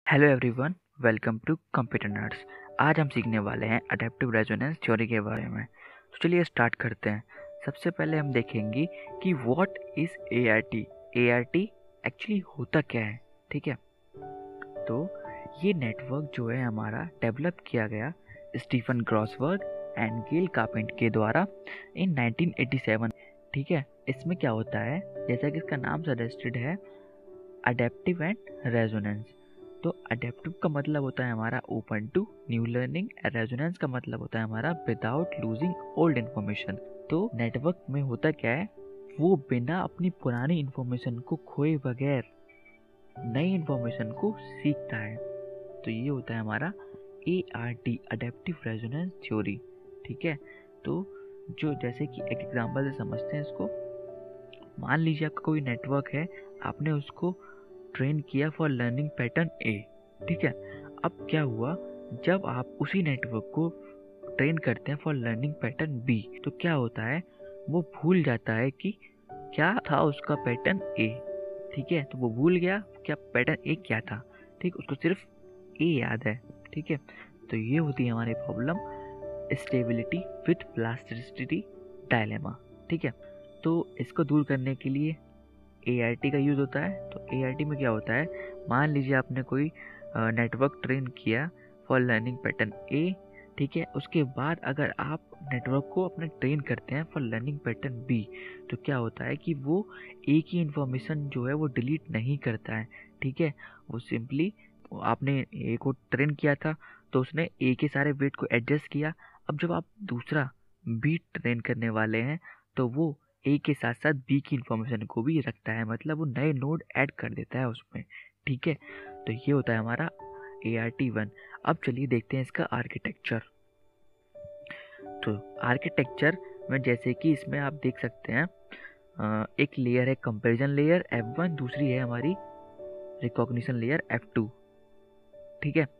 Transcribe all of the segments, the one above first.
Hello everyone, welcome to computer nerds. आज हम सीखने वाले हैं अडेप्टिव रेजोनेंस थ्योरी के बारे में। तो चलिए स्टार्ट करते हैं। सबसे पहले हम देखेंगे कि what is ART. ART actually होता क्या है, ठीक है। तो ये नेटवर्क जो है हमारा डेवलप किया गया Stephen Grossberg and Gail Carpenter के द्वारा इन 1987, ठीक है। इसमें क्या होता है, जैसा कि इसका नाम सजेस्टेड है, अडेप्टिव एंड रेजोनेंस। तो अडेप्टिव का मतलब होता है हमारा open to new learning, resonance का मतलब होता है हमारा विदाउट लूजिंग ओल्ड इन्फॉर्मेशन। तो नेटवर्क में होता क्या है, वो बिना अपनी पुरानी इन्फॉर्मेशन को खोए बगैर नई इन्फॉर्मेशन को सीखता है। तो ये होता है हमारा ART, अडेप्टिव रेजोनेंस थ्योरी, ठीक है। तो जो जैसे कि एक एग्जांपल से समझते हैं इसको। मान लीजिए आपका कोई नेटवर्क है, आपने उसको ट्रेन किया फॉर लर्निंग पैटर्न ए, ठीक है। अब क्या हुआ, जब आप उसी नेटवर्क को ट्रेन करते हैं फॉर लर्निंग पैटर्न बी, तो क्या होता है, वो भूल जाता है कि क्या था उसका पैटर्न ए, ठीक है। तो वो भूल गया क्या पैटर्न ए क्या था, ठीक, उसको सिर्फ ए याद है, ठीक है। तो ये होती है हमारी problem, stability with plasticity dilemma, ठीक है। तो इसको दूर करने के लिए ART का यूज़ होता है। तो ART में क्या होता है, मान लीजिए आपने कोई नेटवर्क ट्रेन किया फॉर लर्निंग पैटर्न ए, ठीक है। उसके बाद अगर आप नेटवर्क को अपना ट्रेन करते हैं फॉर लर्निंग पैटर्न बी, तो क्या होता है कि वो ए की इन्फॉर्मेशन जो है वो डिलीट नहीं करता है, ठीक है। वो सिंपली, आपने ए को ट्रेन किया था तो उसने ए के सारे वेट को एडजस्ट किया। अब जब आप दूसरा बी ट्रेन करने वाले हैं तो वो ए के साथ साथ बी की इंफॉर्मेशन को भी रखता है, मतलब वो नए नोड ऐड कर देता है उसमें, ठीक है। तो ये होता है हमारा ART1। अब चलिए देखते हैं इसका आर्किटेक्चर। तो आर्किटेक्चर में जैसे कि इसमें आप देख सकते हैं, एक लेयर है कंपैरिजन लेयर F1, दूसरी है हमारी रिकॉग्निशन लेयर F2, ठीक है।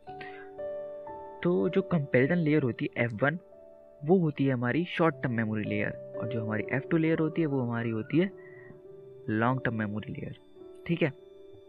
तो जो कंपैरिजन लेयर होती है F1, वो होती है हमारी शॉर्ट टर्म मेमोरी लेयर, और जो हमारी F2 लेयर होती है वो हमारी होती है लॉन्ग टर्म मेमोरी लेयर, ठीक है।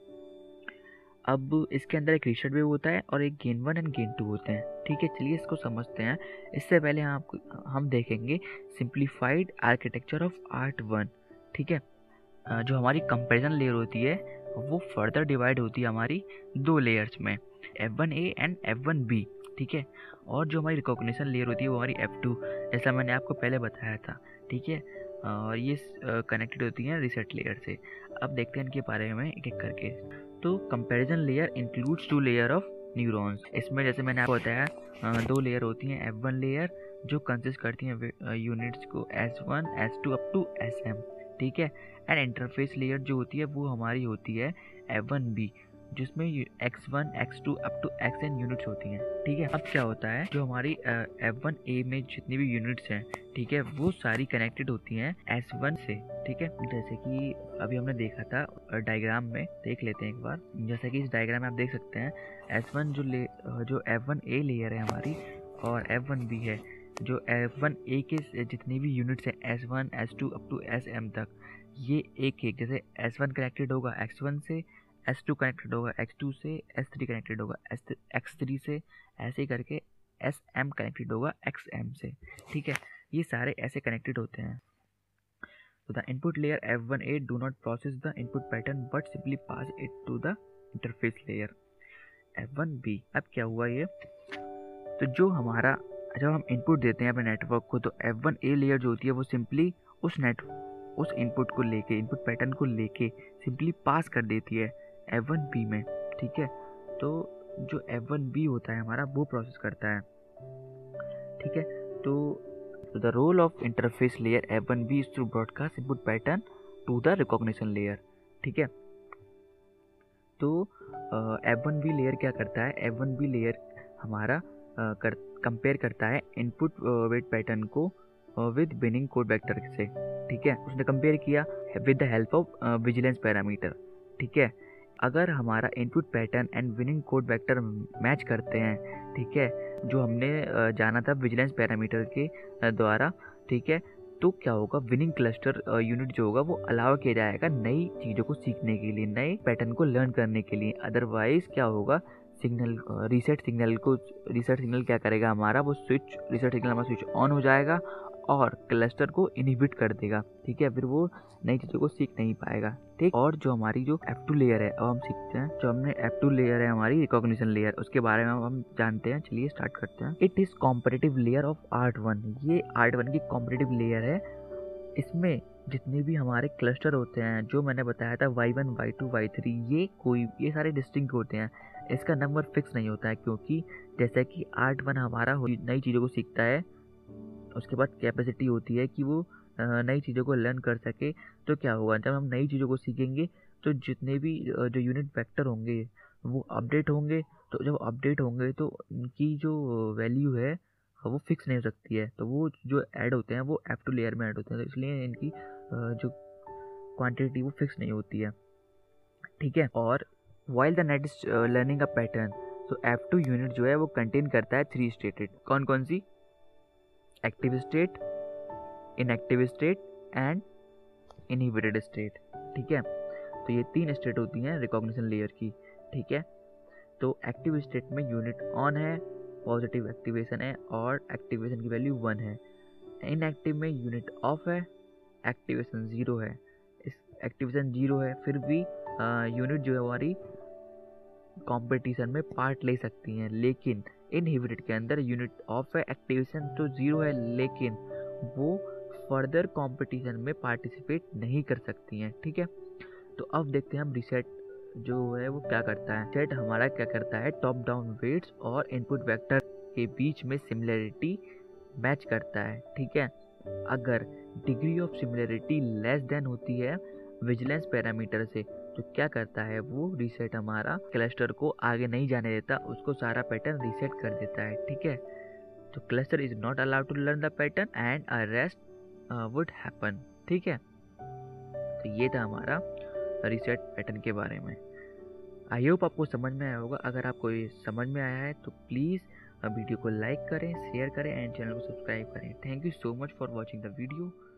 अब इसके अंदर एक रीसेट वेव होता है और एक गेन 1 एंड गेन 2 होते हैं, ठीक है। चलिए इसको समझते हैं। इससे पहले हम देखेंगे सिंप्लीफाइड आर्किटेक्चर ऑफ ART1, ठीक है। जो हमारी कंपैरिजन लेयर होती है वो फर्दर डिवाइड होती है हमारी दो लेयर्स में, F1A एंड F1B, ठीक है। और जो हमारी रिकॉग्निशन लेयर होती है वो हमारी F2, जैसा मैंने आपको पहले बताया था, ठीक है। और ये कनेक्टेड होती हैं रीसेट लेयर से। अब देखते हैं इनके बारे में एक एक करके। तो comparison layer includes 2 layer of neurons. इसमें जैसे मैंने आपको बताया दो लेयर होती हैं। F1 लेयर जो कंसिस्ट करती हैं यूनिट्स को S1 S2 up to SM, ठीक है। एंड इंटरफेस लेयर जो होती है वो हमारी होती है F1B, जिसमें X1 X2 up to XN units होती हैं, ठीक है। अब क्या होता है, जो हमारी F1A में जितनी भी यूनिट्स हैं, ठीक है, वो सारी कनेक्टेड होती हैं S1 से, ठीक है। जैसे कि अभी हमने देखा था डायग्राम में, देख लेते हैं एक बार। जैसे कि इस डायग्राम में आप देख सकते हैं S1 जो F1A लेयर है हमारी, और F1B है जो F1A के जितनी भी यूनिट्स हैं S1 S2 up to SM तक, ये एक एक, जैसे S1 कनेक्टेड होगा X1 से, S2 कनेक्टेड होगा X2 से, S3 कनेक्टेड होगा X3 से, ऐसे करके SM कनेक्टेड होगा XM से, ठीक है। ये सारे ऐसे कनेक्टेड होते हैं। तो the input layer F1A do not process the input pattern but simply pass it to the interface layer F1B। अब क्या हुआ ये, तो जब हम इनपुट देते हैं अपने नेटवर्क को, तो F1A लेयर जो होती है वो सिंपली उस इनपुट को लेके, इनपुट पैटर्न को लेके सिंपली पास कर देती है F1B में, ठीक है। तो जो F1B होता है हमारा वो प्रोसेस करता है, ठीक है। तो the role of interface layer F1B is to broadcast input pattern to the recognition layer, ठीक है। तो F1B लेयर क्या करता है, F1B लेयर हमारा कंपेयर करता है इनपुट वेट पैटर्न को विद बिनिंग कोड वेक्टर से, ठीक है। उसने कंपेयर किया with the help of vigilance parameter, ठीक है। अगर हमारा input pattern and winning code vector match करते हैं, ठीक है, जो हमने जाना था विजिलेंस पैरामीटर के द्वारा, ठीक है, तो क्या होगा, विनिंग क्लस्टर यूनिट जो होगा वो अलाउ किया जाएगा नई चीज़ों को सीखने के लिए, नए पैटर्न को लर्न करने के लिए। अदरवाइज क्या होगा, सिग्नल रीसेट सिग्नल क्या करेगा हमारा, वो रीसेट सिग्नल हमारा स्विच ऑन हो जाएगा और क्लस्टर को इनहिबिट कर देगा। ठीक है, फिर वो नई चीज़ों को सीख नहीं पाएगा। ठीक, और जो हमारी जो F2 लेयर है, अब हम सीखते हैं। जो हमने F2 लेयर है हमारी रिकॉग्निशन लेयर, उसके बारे में हम जानते हैं। चलिए स्टार्ट करते हैं। It is competitive layer of ART one. ये आर्ट1 की कॉम्पिटिटिव लेयर है। इसमें जितने भी हमारे क्लस्टर होते हैं, जो मैंने बताया था y1, y2, y3, ये सारे डिस्टिंक्ट होते हैं। इसका नंबर फिक्स नहीं होता है, क्योंकि जैसे कि आर्ट1 हमारा नई चीज़ों को सीखता है, उसके बाद कैपेसिटी होती है कि वो नई चीज़ों को लर्न कर सके। तो क्या होगा, जब हम नई चीज़ों को सीखेंगे तो जितने भी जो यूनिट वेक्टर होंगे वो अपडेट होंगे। तो जब अपडेट होंगे तो इनकी जो वैल्यू है वो फिक्स नहीं हो सकती है। तो वो जो ऐड होते हैं वो F2 लेयर में ऐड होते हैं, तो इसलिए इनकी जो क्वांटिटी वो फिक्स नहीं होती है। ठीक है, और while the net is learning a pattern, तो F2 यूनिट जो है वो कंटेन करता है 3 स्टेटेड। कौन कौन सी? Active state, inactive state and inhibited state. ठीक है, तो ये 3 स्टेट होती हैं रिकॉग्निशन लेयर की। ठीक है, तो एक्टिव स्टेट में यूनिट ऑन है, पॉजिटिव एक्टिवेशन है और एक्टिवेशन की वैल्यू 1 है। इनएक्टिव में यूनिट ऑफ है, एक्टिवेशन 0 है। इस एक्टिवेशन 0 है, फिर भी यूनिट जो है हमारी कंपटीशन में पार्ट ले सकती हैं। लेकिन इनहिबिटेड के अंदर यूनिट ऑफ है, एक्टिवेशन तो 0 है, लेकिन वो फर्दर कंपटीशन में पार्टिसिपेट नहीं कर सकती हैं। ठीक है, तो अब देखते हैं हम रीसेट जो है वो क्या करता है। रीसेट हमारा क्या करता है, टॉप डाउन वेट्स और इनपुट वेक्टर के बीच में सिमिलरिटी मैच करता है। ठीक है, अगर degree of similarity less than होती है विजिलेंस पैरामीटर से, तो क्या करता है वो रीसेट हमारा क्लस्टर को आगे नहीं जाने देता, उसको सारा पैटर्न रीसेट कर देता है। ठीक है, तो cluster is not allowed to learn the pattern and a rest would happen. ठीक है, तो ये था हमारा रीसेट पैटर्न के बारे में। आई होप आपको समझ में आया होगा। अगर आपको ये समझ में आया है तो प्लीज़ वीडियो को लाइक करें, शेयर करें एंड चैनल को सब्सक्राइब करें। Thank you so much for watching the video.